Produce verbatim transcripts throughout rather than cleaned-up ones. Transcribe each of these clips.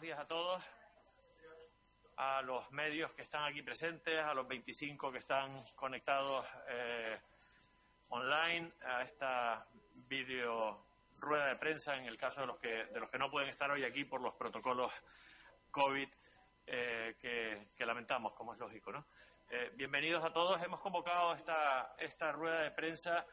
buenos días a todos, a los medios que están aquí presentes, a los veinticinco que están conectados eh, online, a esta video rueda de prensa en el caso de los que de los que no pueden estar hoy aquí por los protocolos COVID eh, que, que lamentamos, como es lógico, ¿no? Eh, bienvenidos a todos. Hemos convocado esta, esta rueda de prensa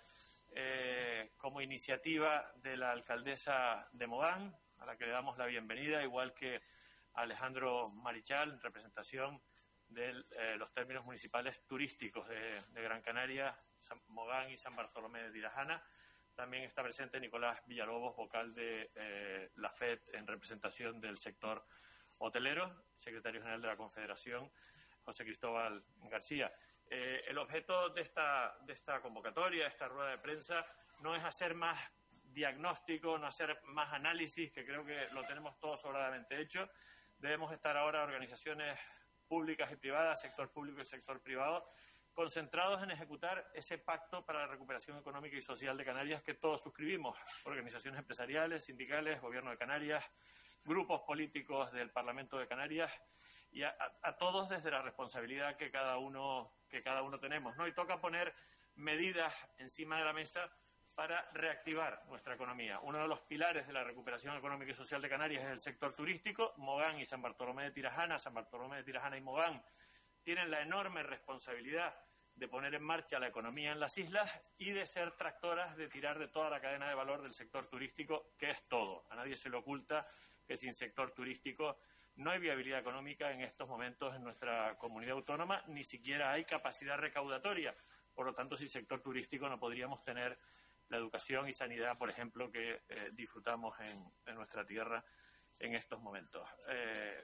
eh, como iniciativa de la alcaldesa de Mogán, a la que le damos la bienvenida, igual que a Alejandro Marichal, en representación de eh, los términos municipales turísticos de, de Gran Canaria, San, Mogán y San Bartolomé de Tirajana. También está presente Nicolás Villalobos, vocal de eh, la F E D, en representación del sector hotelero, secretario general de la Confederación, José Cristóbal García. Eh, el objeto de esta, de esta convocatoria, esta rueda de prensa, no es hacer más diagnóstico, no hacer más análisis, que creo que lo tenemos todo sobradamente hecho. Debemos estar ahora organizaciones públicas y privadas, sector público y sector privado, concentrados en ejecutar ese pacto para la recuperación económica y social de Canarias que todos suscribimos, organizaciones empresariales, sindicales, Gobierno de Canarias, grupos políticos del Parlamento de Canarias, y a, a, a todos desde la responsabilidad que cada uno que cada uno tenemos, ¿no? Y toca poner medidas encima de la mesa para reactivar nuestra economía. Uno de los pilares de la recuperación económica y social de Canarias es el sector turístico. Mogán y San Bartolomé de Tirajana, San Bartolomé de Tirajana y Mogán tienen la enorme responsabilidad de poner en marcha la economía en las islas y de ser tractoras, de tirar de toda la cadena de valor del sector turístico, que es todo. A nadie se le oculta que sin sector turístico no hay viabilidad económica en estos momentos en nuestra comunidad autónoma, ni siquiera hay capacidad recaudatoria. Por lo tanto, sin sector turístico no podríamos tener la educación y sanidad, por ejemplo, que eh, disfrutamos en, en nuestra tierra en estos momentos. Eh,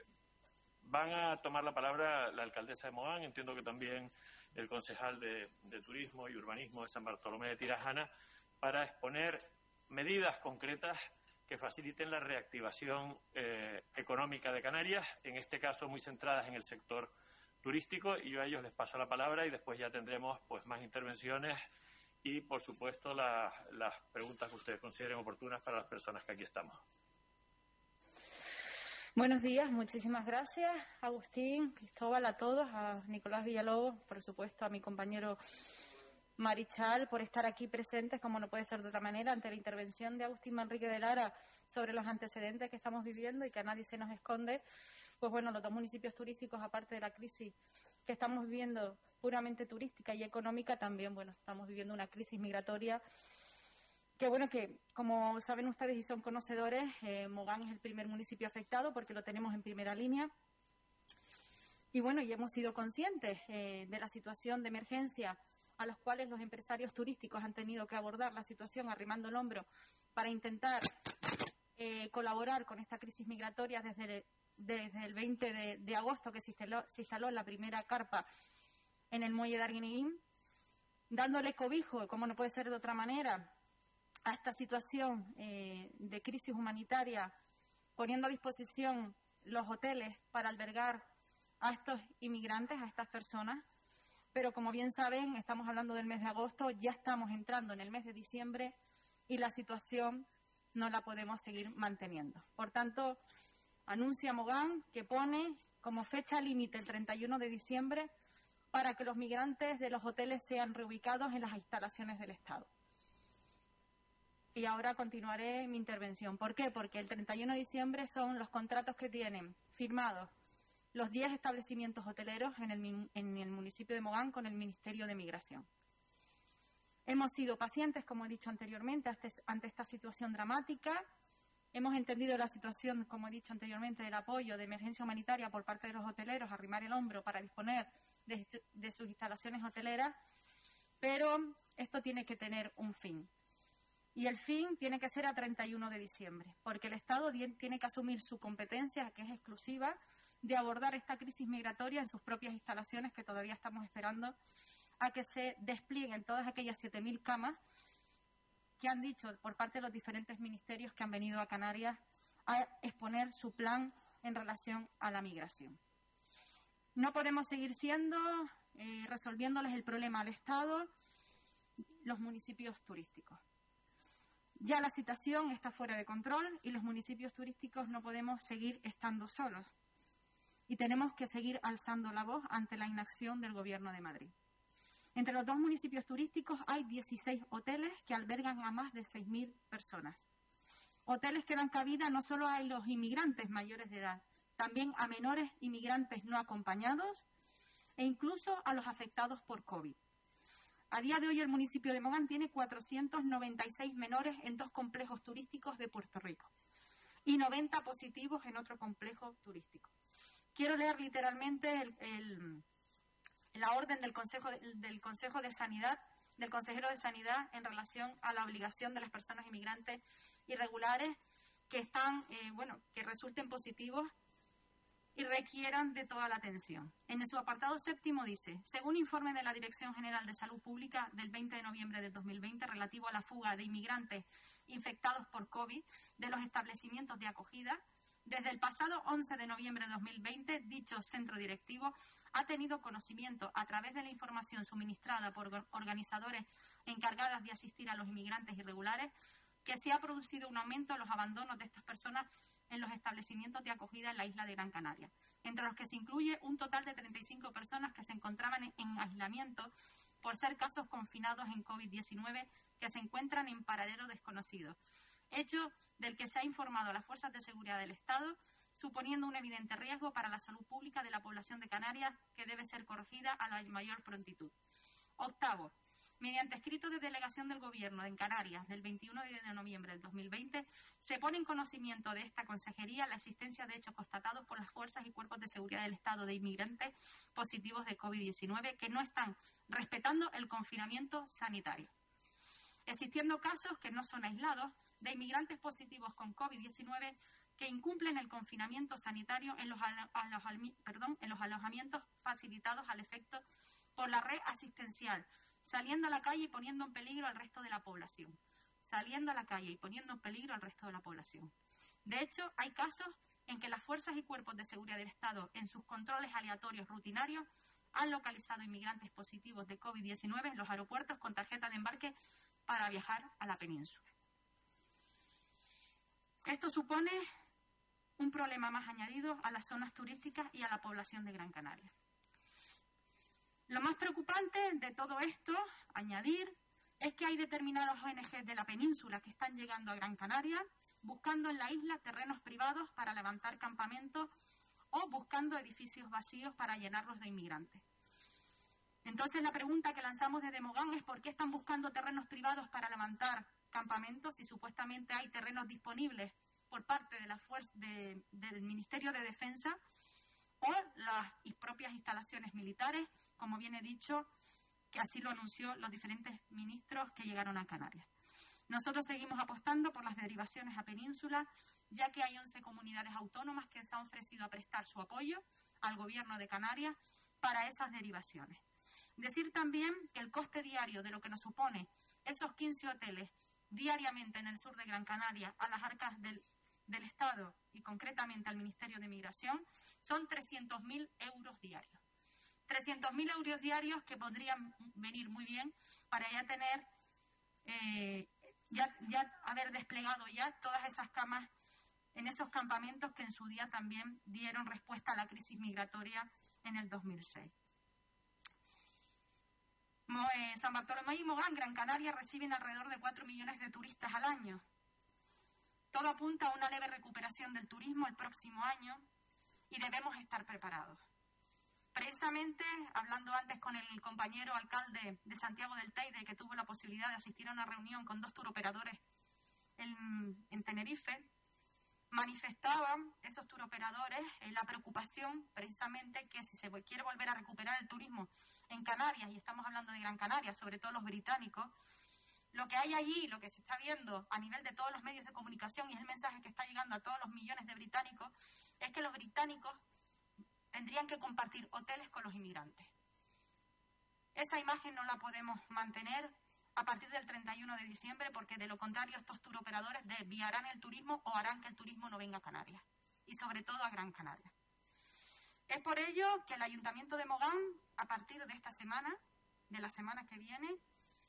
van a tomar la palabra la alcaldesa de Mogán, entiendo que también el concejal de, de Turismo y Urbanismo de San Bartolomé de Tirajana, para exponer medidas concretas que faciliten la reactivación eh, económica de Canarias, en este caso muy centradas en el sector turístico, y yo a ellos les paso la palabra y después ya tendremos pues más intervenciones y, por supuesto, la, las preguntas que ustedes consideren oportunas para las personas que aquí estamos. Buenos días, muchísimas gracias, Agustín, Cristóbal, a todos, a Nicolás Villalobos, por supuesto, a mi compañero Marichal, por estar aquí presentes, como no puede ser de otra manera, ante la intervención de Agustín Manrique de Lara sobre los antecedentes que estamos viviendo y que a nadie se nos esconde. Pues bueno, los dos municipios turísticos, aparte de la crisis que estamos viviendo puramente turística y económica, también, bueno, estamos viviendo una crisis migratoria que, bueno, que como saben ustedes y son conocedores, eh, Mogán es el primer municipio afectado porque lo tenemos en primera línea. Y bueno, y hemos sido conscientes eh, de la situación de emergencia a los cuales los empresarios turísticos han tenido que abordar la situación arrimando el hombro para intentar eh, colaborar con esta crisis migratoria desde el, desde el veinte de agosto, que se instaló, se instaló la primera carpa en el muelle de Arguineguín, dándole cobijo, como no puede ser de otra manera, a esta situación eh, de crisis humanitaria, poniendo a disposición los hoteles para albergar a estos inmigrantes, a estas personas. Pero como bien saben, estamos hablando del mes de agosto, ya estamos entrando en el mes de diciembre y la situación no la podemos seguir manteniendo. Por tanto, anuncia Mogán que pone como fecha límite el treinta y uno de diciembre para que los migrantes de los hoteles sean reubicados en las instalaciones del Estado. Y ahora continuaré mi intervención. ¿Por qué? Porque el treinta y uno de diciembre son los contratos que tienen firmados los diez establecimientos hoteleros en el, en el municipio de Mogán con el Ministerio de Migración. Hemos sido pacientes, como he dicho anteriormente, ante, ante esta situación dramática. Hemos entendido la situación, como he dicho anteriormente, del apoyo de emergencia humanitaria por parte de los hoteleros, arrimar el hombro para disponer de, de sus instalaciones hoteleras, pero esto tiene que tener un fin. Y el fin tiene que ser a treinta y uno de diciembre, porque el Estado tiene que asumir su competencia, que es exclusiva, de abordar esta crisis migratoria en sus propias instalaciones, que todavía estamos esperando a que se desplieguen todas aquellas siete mil camas que han dicho por parte de los diferentes ministerios que han venido a Canarias a exponer su plan en relación a la migración. No podemos seguir siendo, eh, resolviéndoles el problema al Estado, los municipios turísticos. Ya la situación está fuera de control y los municipios turísticos no podemos seguir estando solos. Y tenemos que seguir alzando la voz ante la inacción del Gobierno de Madrid. Entre los dos municipios turísticos hay dieciséis hoteles que albergan a más de seis mil personas. Hoteles que dan cabida no solo a los inmigrantes mayores de edad, también a menores inmigrantes no acompañados e incluso a los afectados por COVID. A día de hoy el municipio de Mogán tiene cuatrocientos noventa y seis menores en dos complejos turísticos de Puerto Rico y noventa positivos en otro complejo turístico. Quiero leer literalmente el, el, la orden del Consejo de, del Consejo de Sanidad, del consejero de Sanidad en relación a la obligación de las personas inmigrantes irregulares que están, eh, bueno, que resulten positivos y requieran de toda la atención. En su apartado séptimo dice, según informe de la Dirección General de Salud Pública del veinte de noviembre del dos mil veinte relativo a la fuga de inmigrantes infectados por COVID de los establecimientos de acogida, desde el pasado once de noviembre de dos mil veinte, dicho centro directivo ha tenido conocimiento a través de la información suministrada por organizadores encargadas de asistir a los inmigrantes irregulares que se ha producido un aumento en los abandonos de estas personas en los establecimientos de acogida en la isla de Gran Canaria, entre los que se incluye un total de treinta y cinco personas que se encontraban en aislamiento por ser casos confinados en COVID diecinueve que se encuentran en paradero desconocido, hecho del que se ha informado a las fuerzas de seguridad del Estado, suponiendo un evidente riesgo para la salud pública de la población de Canarias que debe ser corregida a la mayor prontitud. Octavo, mediante escrito de delegación del Gobierno en Canarias del veintiuno de noviembre del dos mil veinte, se pone en conocimiento de esta consejería la existencia de hechos constatados por las fuerzas y cuerpos de seguridad del Estado de inmigrantes positivos de COVID diecinueve que no están respetando el confinamiento sanitario, existiendo casos que no son aislados de inmigrantes positivos con COVID diecinueve que incumplen el confinamiento sanitario en los, aloj- perdón, en los alojamientos facilitados al efecto por la red asistencial, saliendo a la calle y poniendo en peligro al resto de la población. Saliendo a la calle y poniendo en peligro al resto de la población. De hecho, hay casos en que las fuerzas y cuerpos de seguridad del Estado, en sus controles aleatorios rutinarios, han localizado inmigrantes positivos de COVID diecinueve en los aeropuertos con tarjeta de embarque para viajar a la península. Esto supone un problema más añadido a las zonas turísticas y a la población de Gran Canaria. Lo más preocupante de todo esto, añadir, es que hay determinadas O N Ges de la península que están llegando a Gran Canaria buscando en la isla terrenos privados para levantar campamentos o buscando edificios vacíos para llenarlos de inmigrantes. Entonces la pregunta que lanzamos desde Mogán es ¿por qué están buscando terrenos privados para levantar campamentos si supuestamente hay terrenos disponibles por parte de la fuerza de, del Ministerio de Defensa o las propias instalaciones militares, como bien he dicho, que así lo anunció los diferentes ministros que llegaron a Canarias? Nosotros seguimos apostando por las derivaciones a Península, ya que hay once comunidades autónomas que se han ofrecido a prestar su apoyo al Gobierno de Canarias para esas derivaciones. Decir también que el coste diario de lo que nos supone esos quince hoteles diariamente en el sur de Gran Canaria a las arcas del, del Estado y concretamente al Ministerio de Migración son trescientos mil euros diarios. trescientos mil euros diarios que podrían venir muy bien para ya tener, eh, ya, ya haber desplegado ya todas esas camas en esos campamentos que en su día también dieron respuesta a la crisis migratoria en el dos mil seis. San Bartolomé y Mogán, Gran Canaria, reciben alrededor de cuatro millones de turistas al año. Todo apunta a una leve recuperación del turismo el próximo año y debemos estar preparados. Precisamente, hablando antes con el compañero alcalde de Santiago del Teide, que tuvo la posibilidad de asistir a una reunión con dos turoperadores en, en Tenerife, manifestaban esos turoperadores eh, la preocupación precisamente que si se quiere volver a recuperar el turismo en Canarias, y estamos hablando de Gran Canaria, sobre todo los británicos, lo que hay allí, lo que se está viendo a nivel de todos los medios de comunicación y es el mensaje que está llegando a todos los millones de británicos, es que los británicos tendrían que compartir hoteles con los inmigrantes. Esa imagen no la podemos mantener a partir del treinta y uno de diciembre, porque de lo contrario estos turoperadores desviarán el turismo o harán que el turismo no venga a Canarias, y sobre todo a Gran Canaria. Es por ello que el Ayuntamiento de Mogán, a partir de esta semana, de la semana que viene,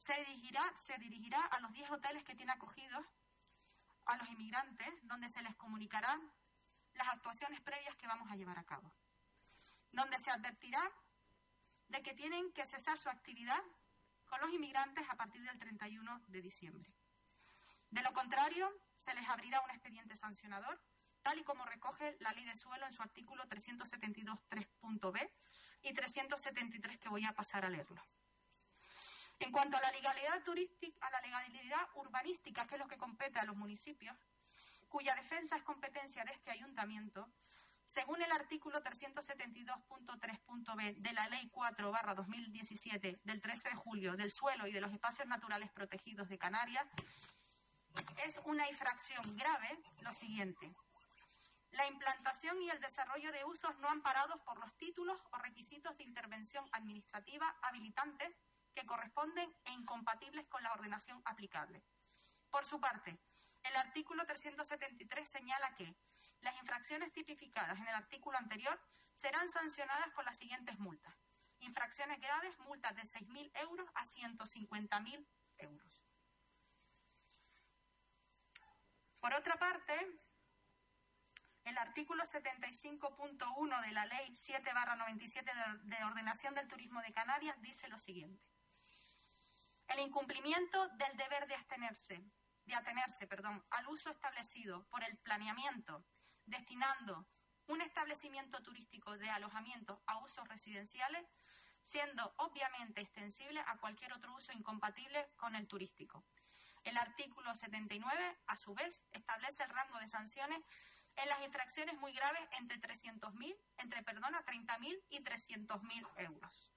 se dirigirá, se dirigirá a los diez hoteles que tiene acogidos a los inmigrantes, donde se les comunicarán las actuaciones previas que vamos a llevar a cabo, donde se advertirá de que tienen que cesar su actividad con los inmigrantes a partir del treinta y uno de diciembre. De lo contrario, se les abrirá un expediente sancionador, tal y como recoge la Ley del Suelo en su artículo trescientos setenta y dos punto tres punto b y trescientos setenta y tres, que voy a pasar a leerlo. En cuanto a la legalidad turística, a la legalidad urbanística, que es lo que compete a los municipios, cuya defensa es competencia de este ayuntamiento, según el artículo trescientos setenta y dos punto tres punto b de la Ley cuatro barra dos mil diecisiete del trece de julio del suelo y de los espacios naturales protegidos de Canarias, es una infracción grave lo siguiente: la implantación y el desarrollo de usos no amparados por los títulos o requisitos de intervención administrativa habilitantes que corresponden e incompatibles con la ordenación aplicable. Por su parte, el artículo trescientos setenta y tres señala que las infracciones tipificadas en el artículo anterior serán sancionadas con las siguientes multas. Infracciones graves, multas de seis mil euros a ciento cincuenta mil euros. Por otra parte, el artículo setenta y cinco punto uno de la Ley siete barra noventa y siete de Ordenación del Turismo de Canarias dice lo siguiente: el incumplimiento del deber de atenerse, de atenerse perdón, al uso establecido por el planeamiento, destinando un establecimiento turístico de alojamiento a usos residenciales, siendo obviamente extensible a cualquier otro uso incompatible con el turístico. El artículo setenta y nueve, a su vez, establece el rango de sanciones en las infracciones muy graves entre trescientos mil, entre, perdona, treinta mil y trescientos mil euros.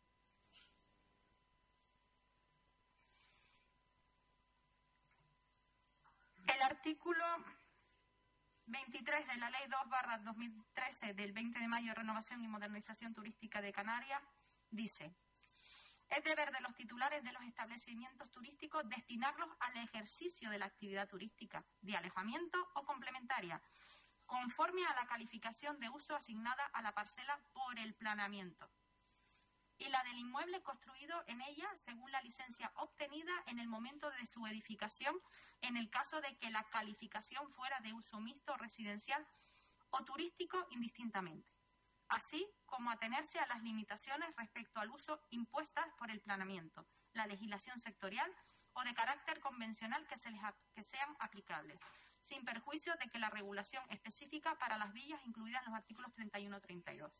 El artículo veintitrés de la Ley dos barra dos mil trece del veinte de mayo de Renovación y Modernización Turística de Canarias dice: es deber de los titulares de los establecimientos turísticos destinarlos al ejercicio de la actividad turística, de alojamiento o complementaria, conforme a la calificación de uso asignada a la parcela por el planeamiento, y la del inmueble construido en ella según la licencia obtenida en el momento de su edificación, en el caso de que la calificación fuera de uso mixto, residencial o turístico indistintamente, así como atenerse a las limitaciones respecto al uso impuestas por el planeamiento, la legislación sectorial o de carácter convencional que, se les, que sean aplicables, sin perjuicio de que la regulación específica para las villas incluidas en los artículos treinta y uno y treinta y dos.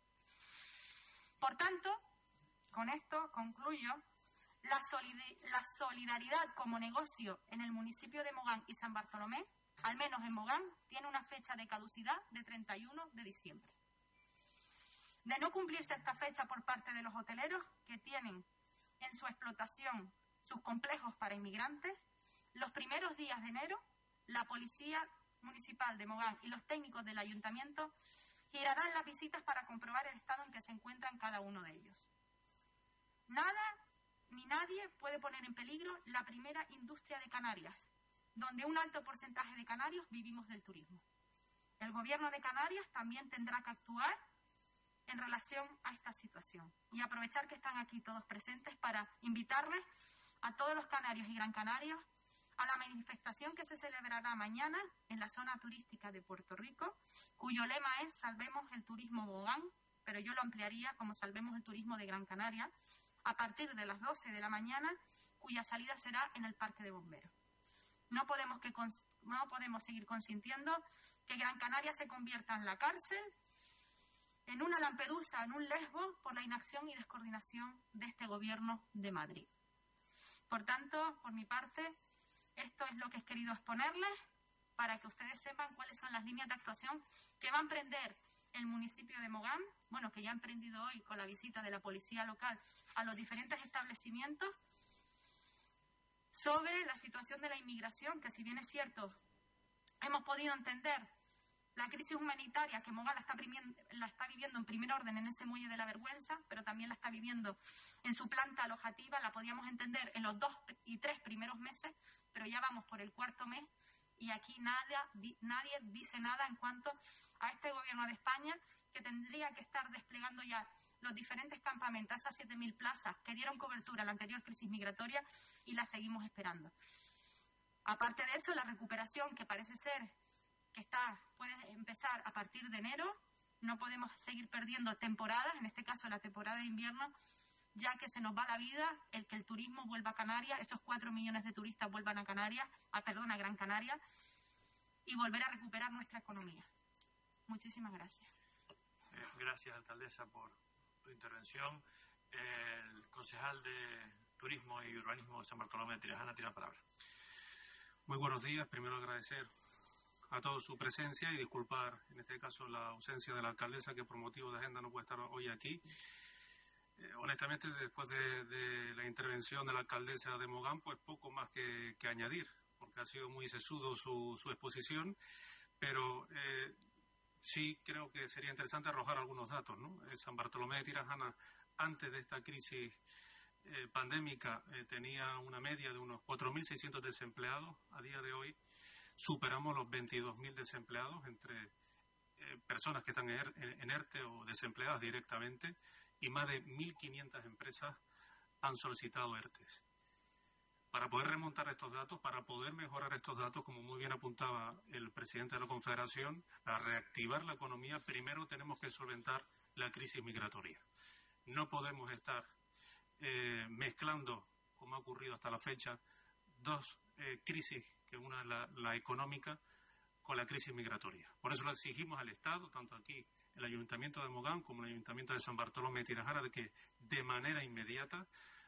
Por tanto, con esto concluyo, la, solid la solidaridad como negocio en el municipio de Mogán y San Bartolomé, al menos en Mogán, tiene una fecha de caducidad de treinta y uno de diciembre. De no cumplirse esta fecha por parte de los hoteleros que tienen en su explotación sus complejos para inmigrantes, los primeros días de enero, la Policía Municipal de Mogán y los técnicos del Ayuntamiento girarán las visitas para comprobar el estado en que se encuentran cada uno de ellos. Nada ni nadie puede poner en peligro la primera industria de Canarias, donde un alto porcentaje de canarios vivimos del turismo. El Gobierno de Canarias también tendrá que actuar en relación a esta situación y aprovechar que están aquí todos presentes para invitarles a todos los canarios y gran canarios a la manifestación que se celebrará mañana en la zona turística de Puerto Rico, cuyo lema es Salvemos el Turismo Mogán, pero yo lo ampliaría como Salvemos el Turismo de Gran Canaria, a partir de las doce de la mañana, cuya salida será en el Parque de Bomberos. No podemos, que no podemos seguir consintiendo que Gran Canaria se convierta en la cárcel, en una Lampedusa, en un Lesbos, por la inacción y descoordinación de este Gobierno de Madrid. Por tanto, por mi parte, esto es lo que he querido exponerles para que ustedes sepan cuáles son las líneas de actuación que va a emprender el municipio de Mogán, bueno, que ya ha emprendido hoy con la visita de la policía local a los diferentes establecimientos, sobre la situación de la inmigración, que si bien es cierto, hemos podido entender la crisis humanitaria que Mogán la está, la está viviendo en primer orden en ese muelle de la vergüenza, pero también la está viviendo en su planta alojativa, la podíamos entender en los dos y tres primeros meses, pero ya vamos por el cuarto mes y aquí nadie, nadie dice nada en cuanto a este Gobierno de España, que tendría que estar desplegando ya los diferentes campamentos, esas siete mil plazas que dieron cobertura a la anterior crisis migratoria y las seguimos esperando. Aparte de eso, la recuperación, que parece ser que está puede empezar a partir de enero. No podemos seguir perdiendo temporadas, en este caso la temporada de invierno, ya que se nos va la vida el que el turismo vuelva a Canarias, esos cuatro millones de turistas vuelvan a Canarias, a, perdón, a Gran Canaria, y volver a recuperar nuestra economía. Muchísimas gracias. Eh, gracias, alcaldesa, por tu intervención. Eh, el concejal de Turismo y Urbanismo de San Bartolomé de Tirajana tiene la palabra. Muy buenos días. Primero agradecer a todos su presencia y disculpar, en este caso, la ausencia de la alcaldesa, que por motivo de agenda no puede estar hoy aquí. Eh, honestamente, después de, de la intervención de la alcaldesa de Mogán, pues poco más que, que añadir, porque ha sido muy sesudo su, su exposición, pero eh, sí creo que sería interesante arrojar algunos datos, ¿no? Eh, San Bartolomé de Tirajana, antes de esta crisis eh, pandémica, eh, tenía una media de unos cuatro mil seiscientos desempleados. A día de hoy superamos los veintidós mil desempleados entre eh, personas que están en, en ERTE o desempleadas directamente, y más de mil quinientas empresas han solicitado ERTES. Para poder remontar estos datos, para poder mejorar estos datos, como muy bien apuntaba el presidente de la Confederación, para reactivar la economía, primero tenemos que solventar la crisis migratoria. No podemos estar eh, mezclando, como ha ocurrido hasta la fecha, dos eh, crisis, que una es la, la económica, con la crisis migratoria. Por eso lo exigimos al Estado, tanto aquí el Ayuntamiento de Mogán como el Ayuntamiento de San Bartolomé de Tirajana, de que de manera inmediata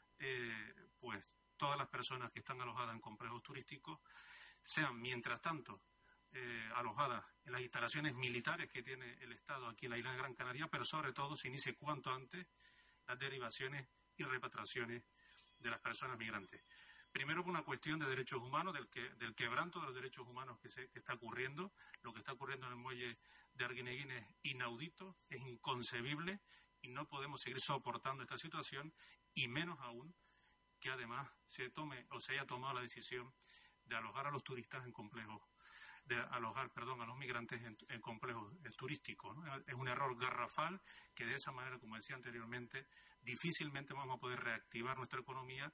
eh, pues todas las personas que están alojadas en complejos turísticos sean, mientras tanto, eh, alojadas en las instalaciones militares que tiene el Estado aquí en la isla de Gran Canaria, pero sobre todo se inicie cuanto antes las derivaciones y repatriaciones de las personas migrantes. Primero, por una cuestión de derechos humanos, del, que, del quebranto de los derechos humanos que, se, que está ocurriendo. Lo que está ocurriendo en el muelle de Arguineguín es inaudito, es inconcebible, y no podemos seguir soportando esta situación, y menos aún que además se tome o se haya tomado la decisión de alojar a los turistas en complejos, de alojar, perdón, a los migrantes en, en complejos turísticos, ¿no? Es un error garrafal que de esa manera, como decía anteriormente, difícilmente vamos a poder reactivar nuestra economía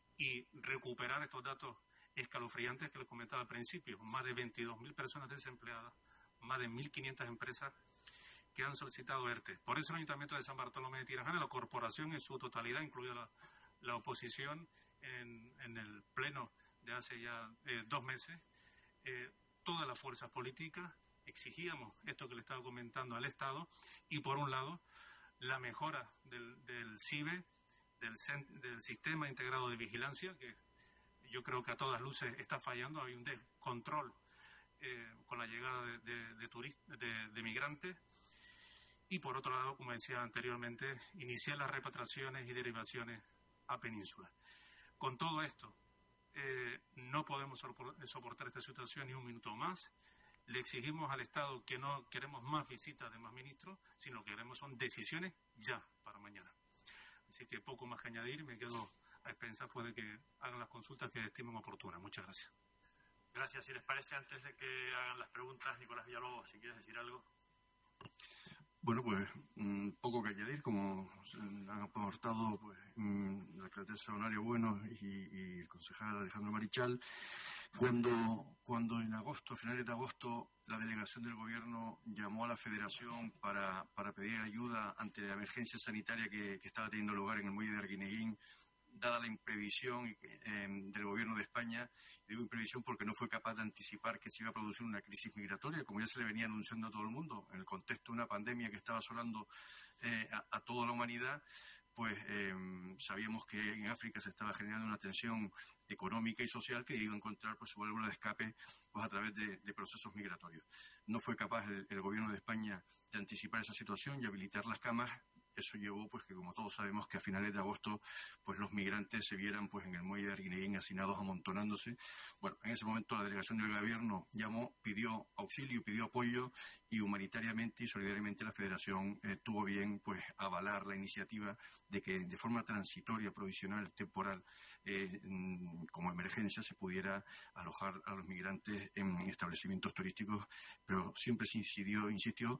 y recuperar estos datos escalofriantes que les comentaba al principio. Más de veintidós mil personas desempleadas, más de mil quinientas empresas que han solicitado ERTE. Por eso el Ayuntamiento de San Bartolomé de Tirajana, la corporación en su totalidad, incluida la, la oposición en, en el pleno de hace ya eh, dos meses, eh, todas las fuerzas políticas exigíamos esto que le estaba comentando al Estado, y por un lado la mejora del, del C I B E, Del, del Sistema Integrado de Vigilancia, que yo creo que a todas luces está fallando. Hay un descontrol eh, con la llegada de, de, de, turistas, de, de migrantes. Y por otro lado, como decía anteriormente, iniciar las repatriaciones y derivaciones a Península. Con todo esto, eh, no podemos soportar esta situación ni un minuto más. Le exigimos al Estado que no queremos más visitas de más ministros, sino que queremos son decisiones ya para mañana. Así que poco más que añadir, me quedo a expensas pues, de que hagan las consultas que estimen oportunas. Muchas gracias. Gracias. Si les parece, antes de que hagan las preguntas, Nicolás Villalobos, si quieres decir algo. Bueno, pues mmm, poco que añadir, como han aportado pues, mmm, la alcaldesa Honorio Bueno y, y el concejal Alejandro Marichal. Cuando, cuando en agosto, finales de agosto, la delegación del Gobierno llamó a la Federación para, para pedir ayuda ante la emergencia sanitaria que, que estaba teniendo lugar en el muelle de Arguineguín, dada la imprevisión eh, del Gobierno de España, digo imprevisión porque no fue capaz de anticipar que se iba a producir una crisis migratoria, como ya se le venía anunciando a todo el mundo, en el contexto de una pandemia que estaba asolando eh, a, a toda la humanidad. Pues eh, sabíamos que en África se estaba generando una tensión económica y social que iba a encontrar pues, su válvula de escape pues, a través de, de procesos migratorios. No fue capaz el, el Gobierno de España de anticipar esa situación y habilitar las camas. Eso llevó, pues, que como todos sabemos, que a finales de agosto, pues, los migrantes se vieran, pues, en el muelle de Arguineguín hacinados, amontonándose. Bueno, en ese momento la delegación del Gobierno llamó, pidió auxilio, pidió apoyo, y humanitariamente y solidariamente la Federación eh, tuvo bien, pues, avalar la iniciativa de que de forma transitoria, provisional, temporal, eh, como emergencia, se pudiera alojar a los migrantes en establecimientos turísticos, pero siempre se incidió, insistió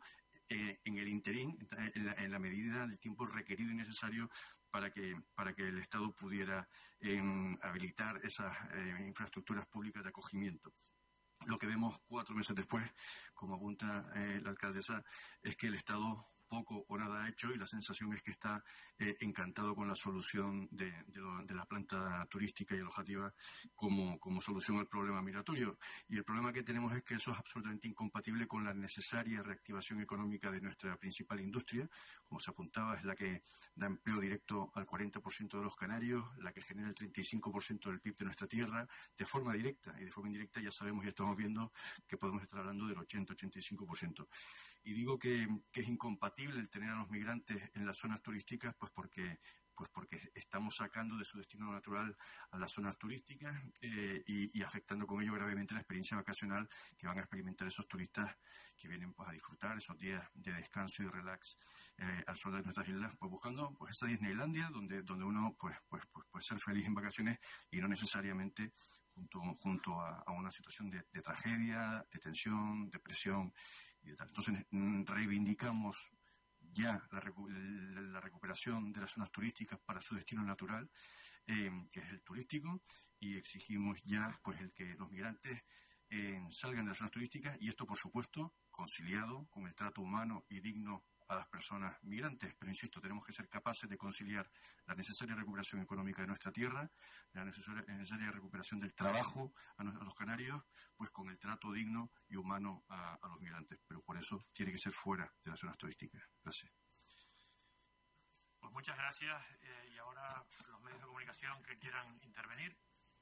eh, en el interín, en la, en la medida del tiempo requerido y necesario para que, para que el Estado pudiera eh, habilitar esas eh, infraestructuras públicas de acogimiento. Lo que vemos cuatro meses después, como apunta eh, la alcaldesa, es que el Estado poco o nada ha hecho y la sensación es que está eh, encantado con la solución de, de, lo, de la planta turística y alojativa como, como solución al problema migratorio. Y el problema que tenemos es que eso es absolutamente incompatible con la necesaria reactivación económica de nuestra principal industria. Como se apuntaba, es la que da empleo directo al cuarenta por ciento de los canarios, la que genera el treinta y cinco por ciento del P I B de nuestra tierra, de forma directa. Y de forma indirecta ya sabemos y estamos viendo que podemos estar hablando del ochenta a ochenta y cinco por ciento. Y digo que, que es incompatible el tener a los migrantes en las zonas turísticas, pues porque, pues porque estamos sacando de su destino natural a las zonas turísticas eh, y, y afectando con ello gravemente la experiencia vacacional que van a experimentar esos turistas que vienen pues a disfrutar esos días de descanso y relax eh, al sol de nuestras islas, pues buscando pues esa Disneylandia donde, donde uno pues, pues, pues puede ser feliz en vacaciones y no necesariamente junto, junto a, a una situación de, de tragedia, de tensión, de presión y de tal. Entonces reivindicamos ya la, recu la recuperación de las zonas turísticas para su destino natural, eh, que es el turístico, y exigimos ya pues el que los migrantes eh, salgan de las zonas turísticas, y esto por supuesto conciliado con el trato humano y digno a las personas migrantes. Pero insisto, tenemos que ser capaces de conciliar la necesaria recuperación económica de nuestra tierra, la necesaria, necesaria recuperación del trabajo a, a los canarios, pues con el trato digno y humano a, a los migrantes. Pero por eso tiene que ser fuera de las zonas turísticas. Gracias. Pues muchas gracias. Eh, y ahora los medios de comunicación que quieran intervenir.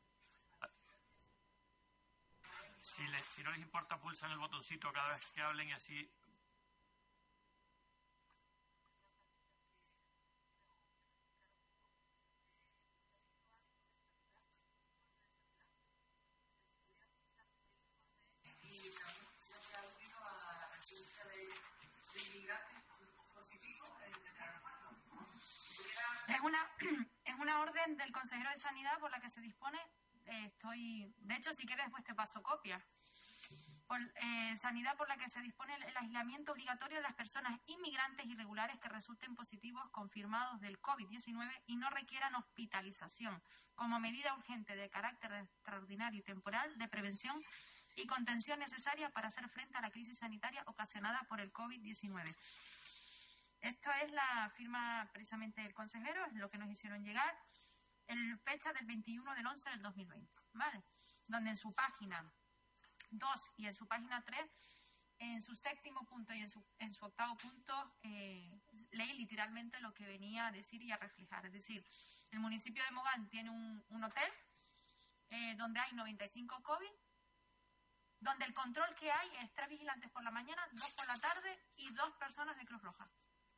Si, les, si no les importa, pulsan el botoncito cada vez que hablen y así... Es una, es una orden del consejero de Sanidad por la que se dispone, eh, estoy, de hecho, si quieres después te paso copia, por, eh, Sanidad por la que se dispone el, el aislamiento obligatorio de las personas inmigrantes irregulares que resulten positivos confirmados del COVID diecinueve y no requieran hospitalización, como medida urgente de carácter extraordinario y temporal de prevención y contención necesaria para hacer frente a la crisis sanitaria ocasionada por el COVID diecinueve. Esta es la firma precisamente del consejero, es lo que nos hicieron llegar, en fecha del veintiuno del once del dos mil veinte, ¿vale? Donde en su página dos y en su página tres, en su séptimo punto y en su, en su octavo punto, eh, leí literalmente lo que venía a decir y a reflejar. Es decir, el municipio de Mogán tiene un, un hotel eh, donde hay noventa y cinco COVID, donde el control que hay es tres vigilantes por la mañana, dos por la tarde y dos personas de Cruz Roja.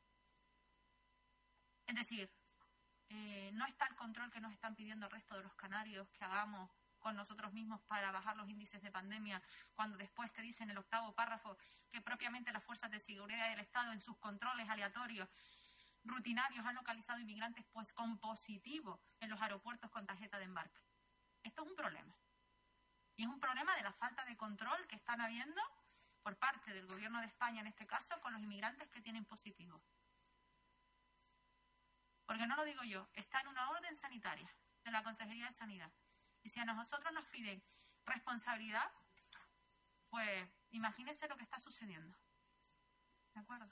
Es decir, eh, no está el control que nos están pidiendo el resto de los canarios que hagamos con nosotros mismos para bajar los índices de pandemia, cuando después te dicen en el octavo párrafo que propiamente las fuerzas de seguridad del Estado en sus controles aleatorios, rutinarios, han localizado inmigrantes pues con positivo en los aeropuertos con tarjeta de embarque. Esto es un problema. Y es un problema de la falta de control que están habiendo por parte del gobierno de España, en este caso, con los inmigrantes que tienen positivo. Porque no lo digo yo, está en una orden sanitaria de la Consejería de Sanidad. Y si a nosotros nos piden responsabilidad, pues imagínense lo que está sucediendo. ¿De acuerdo?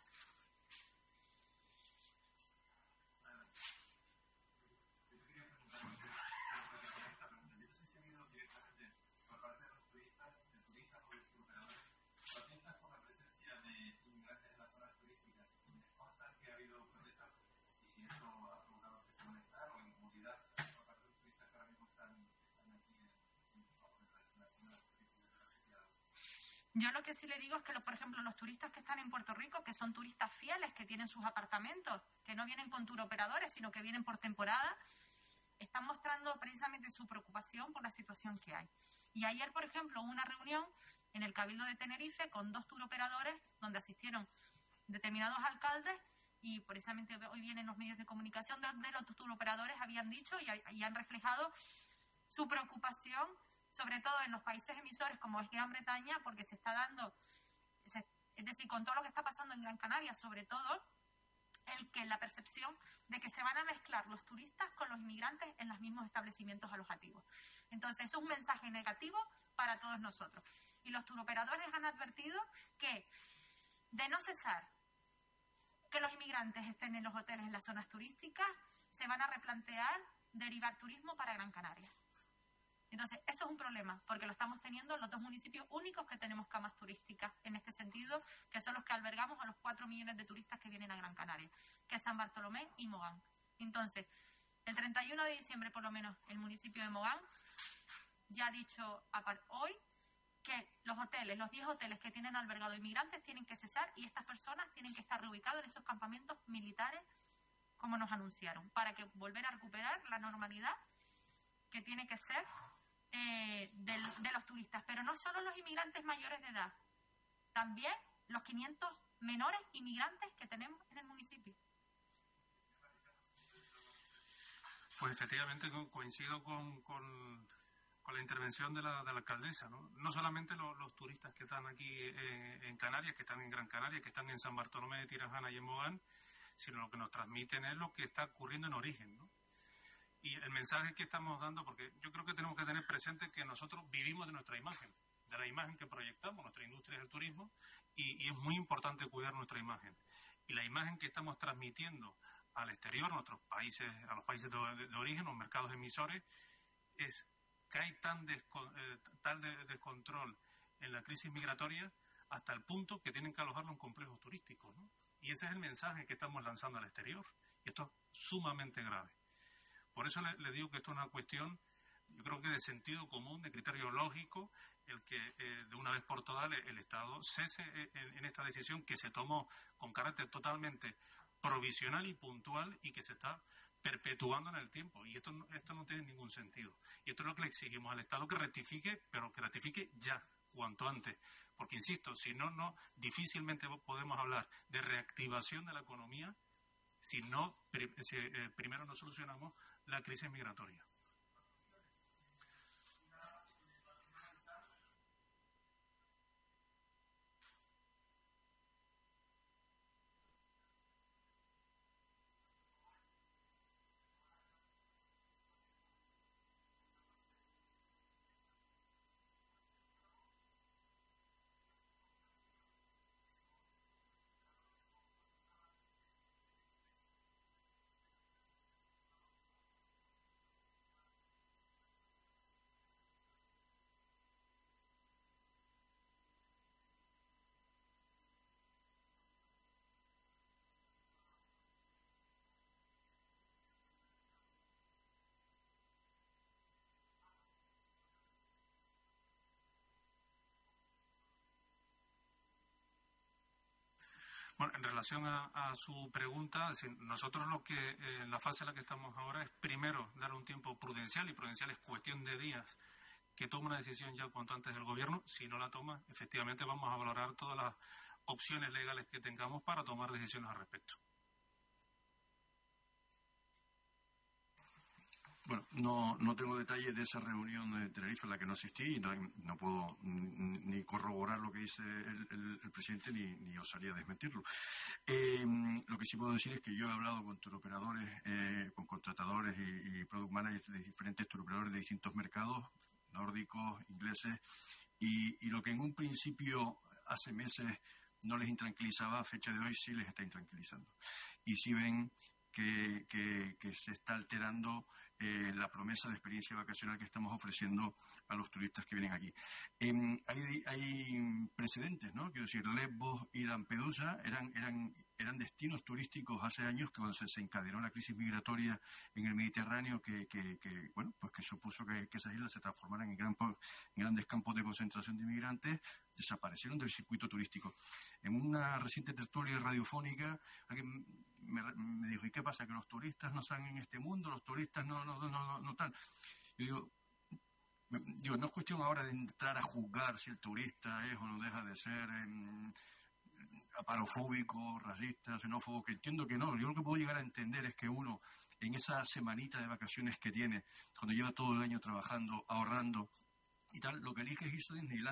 Yo lo que sí le digo es que, lo, por ejemplo, los turistas que están en Puerto Rico, que son turistas fieles, que tienen sus apartamentos, que no vienen con turoperadores, sino que vienen por temporada, están mostrando precisamente su preocupación por la situación que hay. Y ayer, por ejemplo, hubo una reunión en el Cabildo de Tenerife con dos turoperadores, donde asistieron determinados alcaldes, y precisamente hoy vienen los medios de comunicación donde los turoperadores habían dicho y, y han reflejado su preocupación, sobre todo en los países emisores como es Gran Bretaña, porque se está dando, se, Es decir, con todo lo que está pasando en Gran Canaria, sobre todo, el que la percepción de que se van a mezclar los turistas con los inmigrantes en los mismos establecimientos alojativos. Entonces, eso es un mensaje negativo para todos nosotros. Y los turoperadores han advertido que, de no cesar que los inmigrantes estén en los hoteles en las zonas turísticas, se van a replantear derivar turismo para Gran Canaria. Entonces, eso es un problema, porque lo estamos teniendo en los dos municipios únicos que tenemos camas turísticas en este sentido, que son los que albergamos a los cuatro millones de turistas que vienen a Gran Canaria, que es San Bartolomé y Mogán. Entonces, el treinta y uno de diciembre, por lo menos, el municipio de Mogán ya ha dicho hoy que los hoteles, los diez hoteles que tienen albergado inmigrantes tienen que cesar y estas personas tienen que estar reubicados en esos campamentos militares, como nos anunciaron, para que volver a recuperar la normalidad que tiene que ser eh, del, de los turistas. Pero no solo los inmigrantes mayores de edad, también los quinientos menores inmigrantes que tenemos en el municipio. Pues efectivamente coincido con, con, con la intervención de la, de la alcaldesa, ¿no? No solamente lo, los turistas que están aquí eh, en Canarias, que están en Gran Canaria, que están en San Bartolomé de Tirajana y en Mogán, sino lo que nos transmiten es lo que está ocurriendo en origen, ¿no? Y el mensaje que estamos dando, porque yo creo que tenemos que tener presente que nosotros vivimos de nuestra imagen, de la imagen que proyectamos, nuestra industria es el turismo, y, y es muy importante cuidar nuestra imagen. Y la imagen que estamos transmitiendo al exterior, a nuestros países, a los países de, de, de origen, los mercados emisores, es que hay tan desco, eh, tal de, descontrol en la crisis migratoria hasta el punto que tienen que alojarlo en complejos turísticos, ¿no? Y ese es el mensaje que estamos lanzando al exterior. Y esto es sumamente grave. Por eso le, le digo que esto es una cuestión, yo creo que de sentido común, de criterio lógico, el que eh, de una vez por todas el, el Estado cese en, en esta decisión que se tomó con carácter totalmente provisional y puntual y que se está perpetuando en el tiempo. Y esto no, esto no tiene ningún sentido. Y esto es lo que le exigimos al Estado, que rectifique, pero que rectifique ya, cuanto antes. Porque, insisto, si no, no difícilmente podemos hablar de reactivación de la economía si no si, eh, primero no solucionamos la crisis migratoria. Bueno, en relación a, a su pregunta, nosotros lo que eh, en la fase en la que estamos ahora es primero darle un tiempo prudencial, y prudencial es cuestión de días, que tome una decisión ya cuanto antes del gobierno. Si no la toma, efectivamente vamos a valorar todas las opciones legales que tengamos para tomar decisiones al respecto. Bueno, no, no tengo detalles de esa reunión de Tenerife a la que no asistí y no, no puedo ni corroborar lo que dice el, el, el presidente ni, ni osaría desmentirlo. Eh, lo que sí puedo decir es que yo he hablado con turoperadores, eh, con contratadores y, y product managers de diferentes turoperadores de distintos mercados, nórdicos, ingleses, y, y lo que en un principio hace meses no les intranquilizaba, a fecha de hoy sí les está intranquilizando. Y sí ven que, que, que se está alterando Eh, la promesa de experiencia vacacional que estamos ofreciendo a los turistas que vienen aquí. Eh, hay, hay precedentes, ¿no? Quiero decir, Lesbos y Lampedusa eran, eran, eran destinos turísticos hace años que cuando se, se encadenó la crisis migratoria en el Mediterráneo que, que, que bueno, pues que supuso que, que esas islas se transformaran en, gran, en grandes campos de concentración de inmigrantes, desaparecieron del circuito turístico. En una reciente tertulia radiofónica alguien me, me dijo, ¿y qué pasa? ¿Que los turistas no están en este mundo? ¿Los turistas no, no, no, no, no están? Yo digo, digo, no es cuestión ahora de entrar a juzgar si el turista es o no deja de ser eh, aparofóbico, racista, xenófobo, que entiendo que no. Yo lo que puedo llegar a entender es que uno, en esa semanita de vacaciones que tiene, cuando lleva todo el año trabajando, ahorrando y tal, lo que elige es irse a Disneylandia.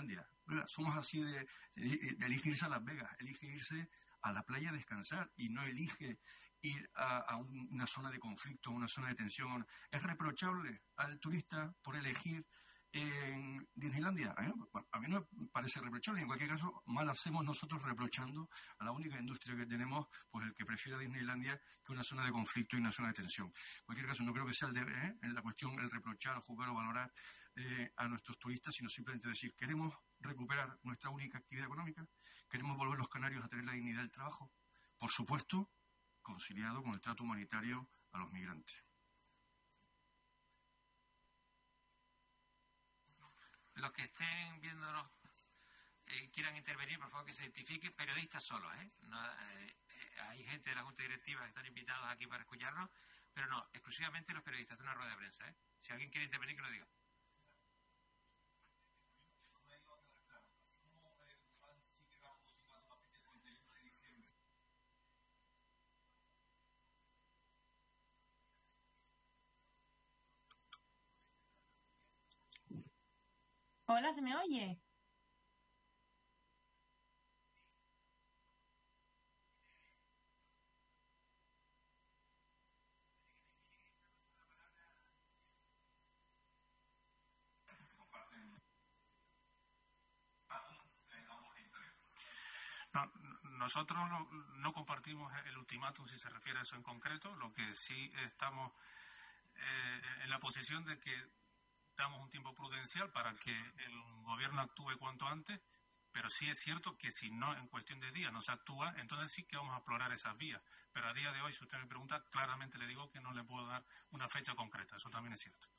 Oiga, somos así de, de, de elige irse a Las Vegas, elige irse a la playa a descansar y no elige ir a, a un, una zona de conflicto, una zona de tensión. Es reprochable al turista por elegir en Disneylandia. A mí, a mí no me parece reprochable. En cualquier caso, mal hacemos nosotros reprochando a la única industria que tenemos, pues el que prefiera Disneylandia que una zona de conflicto y una zona de tensión. En cualquier caso, no creo que sea el deber, ¿eh? en la cuestión el reprochar, jugar o valorar eh, a nuestros turistas, sino simplemente decir, queremos recuperar nuestra única actividad económica, queremos volver los canarios a tener la dignidad del trabajo, por supuesto, conciliado con el trato humanitario a los migrantes. Los que estén viéndonos eh, quieran intervenir, por favor que se identifiquen, periodistas solos, ¿eh? No, eh, eh, hay gente de la Junta Directiva que están invitados aquí para escucharnos, pero no, exclusivamente los periodistas de una rueda de prensa, ¿eh? Si alguien quiere intervenir, que lo diga. Hola, ¿se me oye? No, nosotros no, no compartimos el ultimátum si se refiere a eso en concreto. Lo que sí estamos eh, en la posición de que damos un tiempo prudencial para que el gobierno actúe cuanto antes, pero sí es cierto que si no en cuestión de días no se actúa, entonces sí que vamos a explorar esas vías. Pero a día de hoy, si usted me pregunta, claramente le digo que no le puedo dar una fecha concreta. Eso también es cierto.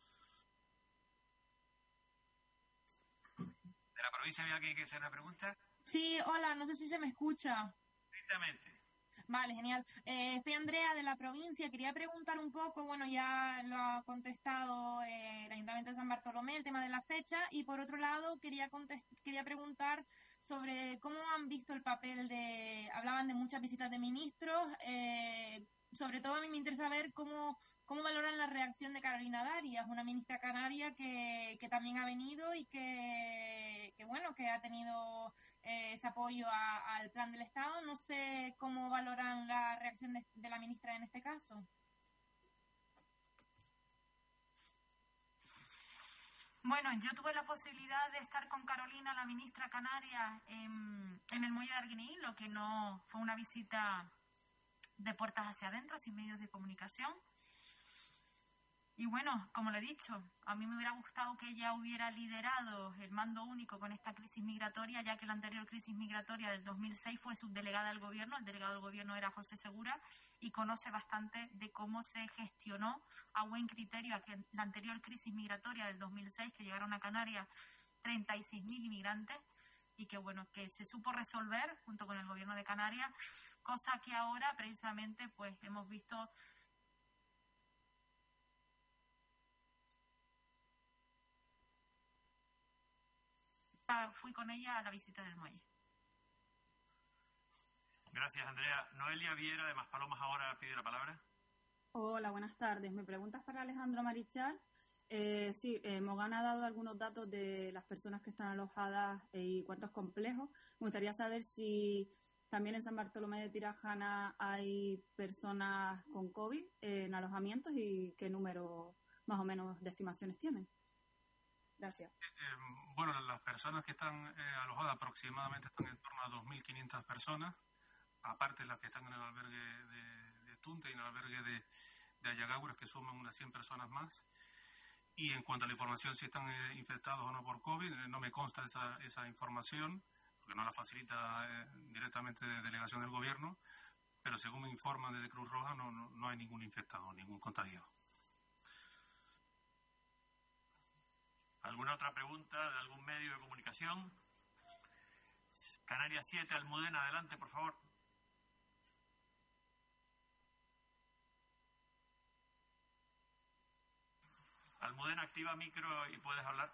¿De la provincia había alguien que hacer una pregunta? Sí, hola, no sé si se me escucha. Directamente. Vale, genial. Eh, soy Andrea de la provincia. Quería preguntar un poco, bueno, ya lo ha contestado eh, el Ayuntamiento de San Bartolomé, el tema de la fecha, y por otro lado quería contest- quería preguntar sobre cómo han visto el papel de, hablaban de muchas visitas de ministros, eh, sobre todo a mí me interesa ver cómo, cómo valoran la reacción de Carolina Darias, una ministra canaria que, que también ha venido y que, que bueno, que ha tenido Eh, ese apoyo a, al plan del Estado. No sé cómo valoran la reacción de, de la ministra en este caso. Bueno, yo tuve la posibilidad de estar con Carolina, la ministra canaria, en, en el muelle de Arguineguín, lo que no fue una visita de puertas hacia adentro, sin medios de comunicación. Y bueno, como lo he dicho, a mí me hubiera gustado que ella hubiera liderado el mando único con esta crisis migratoria, ya que la anterior crisis migratoria del dos mil seis fue subdelegada del gobierno, el delegado del gobierno era José Segura, y conoce bastante de cómo se gestionó a buen criterio aquel, la anterior crisis migratoria del dos mil seis, que llegaron a Canarias treinta y seis mil inmigrantes, y que bueno, que se supo resolver junto con el gobierno de Canarias, cosa que ahora precisamente pues hemos visto. Fui con ella a la visita del muelle. Gracias, Andrea. Noelia Viera, de Maspalomas, ahora pide la palabra. Hola, buenas tardes. Mi pregunta es para Alejandro Marichal. Eh, sí, eh, Mogán ha dado algunos datos de las personas que están alojadas eh, y cuántos complejos. Me gustaría saber si también en San Bartolomé de Tirajana hay personas con COVID eh, en alojamientos y qué número más o menos de estimaciones tienen. Gracias. Eh, bueno, las personas que están eh, alojadas aproximadamente están en torno a dos mil quinientas personas, aparte de las que están en el albergue de, de Tunte y en el albergue de, de Ayagaguras, que suman unas cien personas más. Y en cuanto a la información, si están eh, infectados o no por COVID, eh, no me consta esa, esa información, porque no la facilita eh, directamente de delegación del gobierno, pero según me informan desde Cruz Roja, no, no, no hay ningún infectado, ningún contagiado. ¿Alguna otra pregunta de algún medio de comunicación? Canarias siete, Almudena, adelante, por favor. Almudena, activa micro y puedes hablar.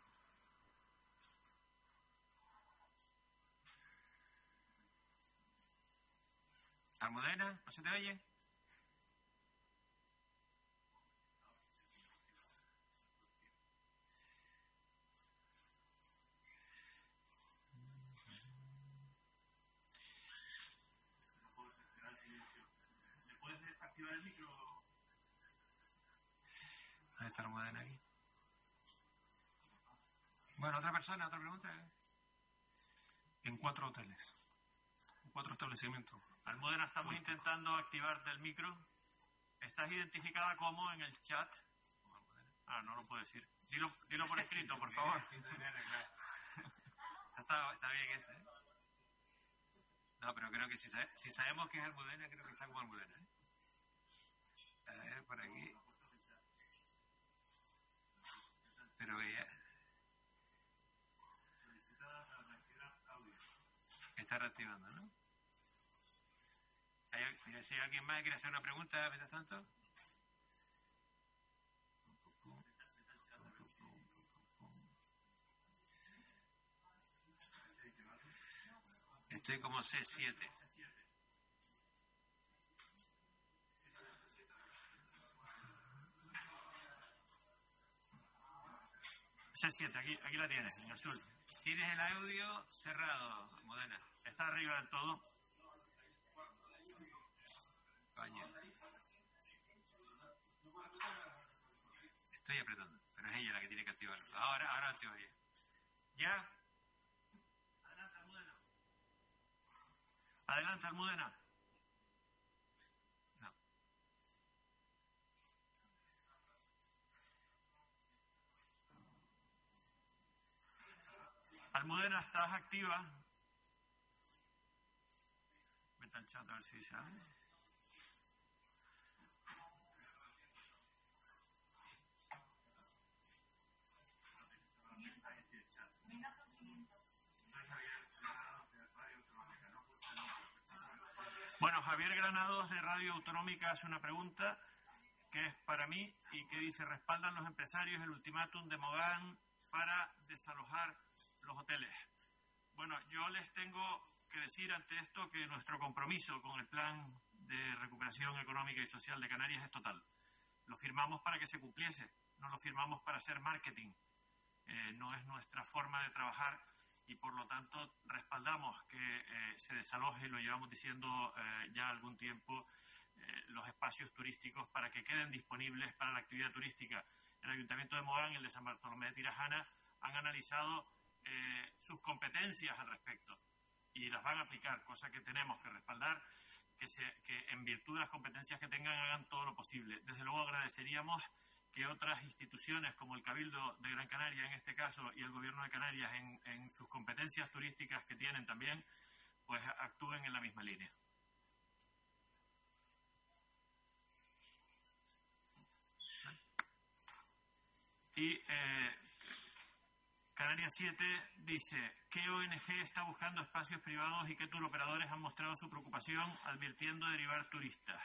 Almudena, ¿no se te oye? activar el micro. ¿Dónde está Almudena aquí? Bueno, otra persona, otra pregunta. En cuatro hoteles, en cuatro establecimientos. Almudena, estamos Fuerte. intentando activarte el micro. ¿Estás identificada como en el chat? Ah, no lo puedo decir. Dilo, dilo por escrito, por favor. Está, está bien ese, ¿eh? No, pero creo que si, sabe, si sabemos que es Almudena, creo que está como Almudena, ¿eh? A ver, por aquí. Pero ella... Está reactivando, ¿no? ¿Hay, si alguien más quiere hacer una pregunta mientras tanto? Estoy como C siete. C siete, aquí, aquí la tienes, en azul. Tienes el audio cerrado, Almudena. Está arriba del todo. Coño. Estoy apretando, pero es ella la que tiene que activarlo. Ahora, ahora activa ella. ¿Ya? Adelante, Almudena. Adelante, Almudena. No. Almudena, ¿estás activa? Vete al chat a ver si dice algo. Bueno, Javier Granados de Radio Autonómica hace una pregunta que es para mí y que dice: ¿respaldan los empresarios el ultimátum de Mogán para desalojar los hoteles? Bueno, yo les tengo que decir ante esto que nuestro compromiso con el Plan de Recuperación Económica y Social de Canarias es total. Lo firmamos para que se cumpliese, no lo firmamos para hacer marketing. Eh, no es nuestra forma de trabajar y por lo tanto respaldamos que eh, se desaloje, y lo llevamos diciendo eh, ya algún tiempo, eh, los espacios turísticos para que queden disponibles para la actividad turística. El Ayuntamiento de Mogán y el de San Bartolomé de Tirajana han analizado eh, sus competencias al respecto y las van a aplicar, cosa que tenemos que respaldar, que, se, que en virtud de las competencias que tengan hagan todo lo posible. Desde luego agradeceríamos que otras instituciones como el Cabildo de Gran Canaria en este caso y el Gobierno de Canarias en, en sus competencias turísticas que tienen también, pues actúen en la misma línea. Y eh, Canarias siete dice: ¿qué O N G está buscando espacios privados y qué turoperadores han mostrado su preocupación advirtiendo derivar turistas?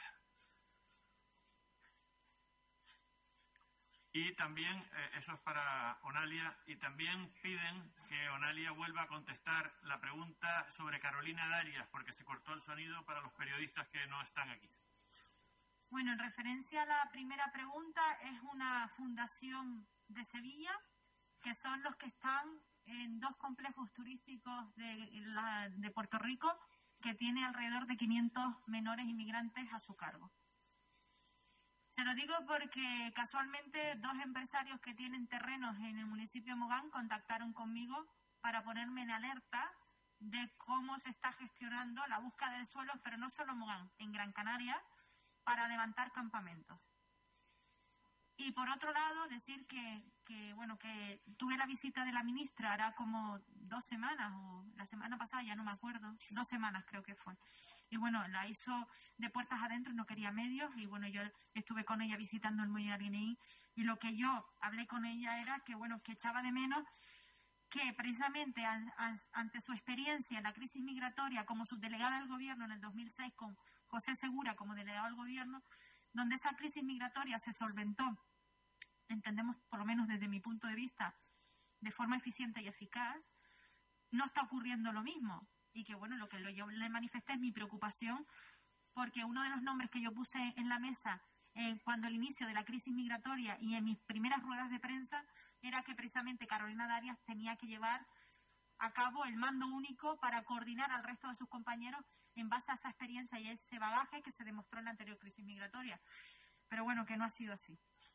Y también, eh, eso es para Onalia, y también piden que Onalia vuelva a contestar la pregunta sobre Carolina Darias, porque se cortó el sonido para los periodistas que no están aquí. Bueno, en referencia a la primera pregunta, es una fundación de Sevilla, que son los que están en dos complejos turísticos de, la, de Puerto Rico, que tiene alrededor de quinientos menores inmigrantes a su cargo. Se lo digo porque casualmente dos empresarios que tienen terrenos en el municipio de Mogán contactaron conmigo para ponerme en alerta de cómo se está gestionando la búsqueda de suelos, pero no solo en Mogán, en Gran Canaria, para levantar campamentos. Y por otro lado, decir que, que, bueno, que tuve la visita de la ministra hará como dos semanas, o la semana pasada, ya no me acuerdo, dos semanas creo que fue. Y bueno, la hizo de puertas adentro, no quería medios, y bueno, yo estuve con ella visitando el muelle de Arguineguín, y lo que yo hablé con ella era que, bueno, que echaba de menos que precisamente an, an, ante su experiencia en la crisis migratoria como subdelegada del gobierno en el dos mil seis, con José Segura como delegado del gobierno, donde esa crisis migratoria se solventó, entendemos, por lo menos desde mi punto de vista, de forma eficiente y eficaz, no está ocurriendo lo mismo. Y que, bueno, lo que yo le manifesté es mi preocupación, porque uno de los nombres que yo puse en la mesa eh, cuando el inicio de la crisis migratoria y en mis primeras ruedas de prensa era que precisamente Carolina Darias tenía que llevar a cabo el mando único para coordinar al resto de sus compañeros en base a esa experiencia y ese bagaje que se demostró en la anterior crisis migratoria. Pero bueno, que no ha sido así.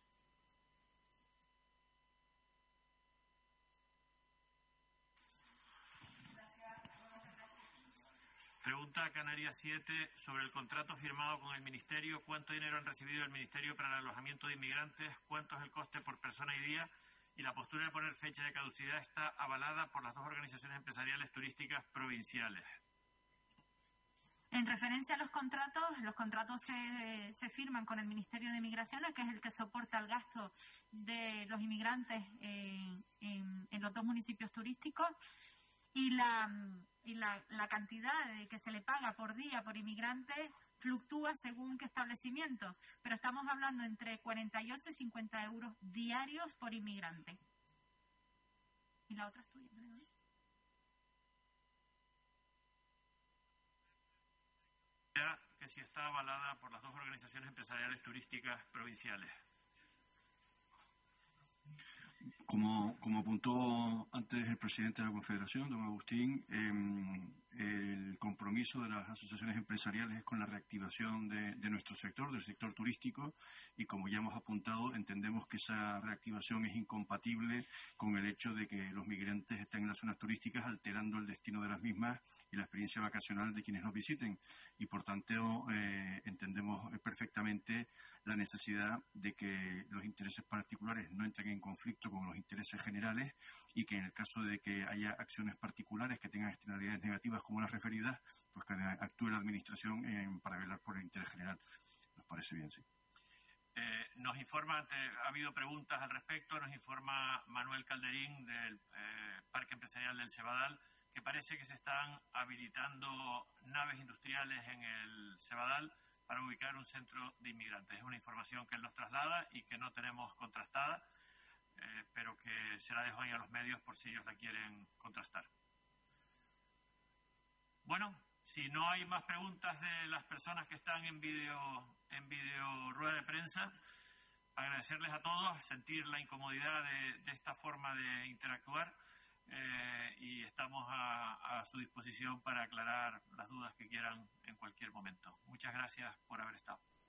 Pregunta Canarias siete sobre el contrato firmado con el Ministerio. ¿Cuánto dinero han recibido el Ministerio para el alojamiento de inmigrantes? ¿Cuánto es el coste por persona y día? Y la postura de poner fecha de caducidad está avalada por las dos organizaciones empresariales turísticas provinciales. En referencia a los contratos, los contratos se, se firman con el Ministerio de Migraciones, que es el que soporta el gasto de los inmigrantes en, en, en los dos municipios turísticos. Y la, y la, la cantidad de que se le paga por día por inmigrante fluctúa según qué establecimiento, pero estamos hablando entre cuarenta y ocho y cincuenta euros diarios por inmigrante. ¿Y la otra es tuya, ¿no? Ya que si está avalada por las dos organizaciones empresariales turísticas provinciales. Como, como apuntó antes el presidente de la Confederación, don Agustín, eh, el compromiso de las asociaciones empresariales es con la reactivación de, de nuestro sector, del sector turístico, y como ya hemos apuntado, entendemos que esa reactivación es incompatible con el hecho de que los migrantes estén en las zonas turísticas alterando el destino de las mismas y la experiencia vacacional de quienes nos visiten. Y por tanto, eh, entendemos perfectamente la necesidad de que los intereses particulares no entren en conflicto con los intereses generales y que en el caso de que haya acciones particulares que tengan externalidades negativas como las referidas, pues que actúe la Administración eh, para velar por el interés general. Nos parece bien, sí. Eh, nos informa, ante, ha habido preguntas al respecto, nos informa Manuel Calderín del eh, Parque Empresarial del Cebadal, que parece que se están habilitando naves industriales en el Cebadal para ubicar un centro de inmigrantes. Es una información que él nos traslada y que no tenemos contrastada, eh, pero que se la dejo ahí a los medios por si ellos la quieren contrastar. Bueno, si no hay más preguntas de las personas que están en vídeo en vídeo rueda de prensa, agradecerles a todos, sentir la incomodidad de, de esta forma de interactuar eh, y estamos a, a su disposición para aclarar las dudas que quieran en cualquier momento. Muchas gracias por haber estado.